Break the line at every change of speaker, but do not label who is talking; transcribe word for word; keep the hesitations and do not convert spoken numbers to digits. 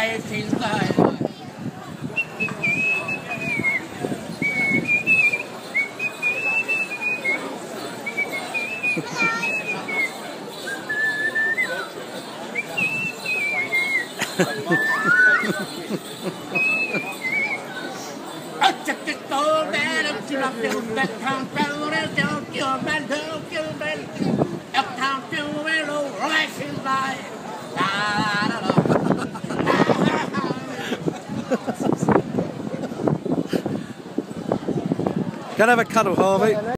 racing line.
Can I have a cuddle, Harvey?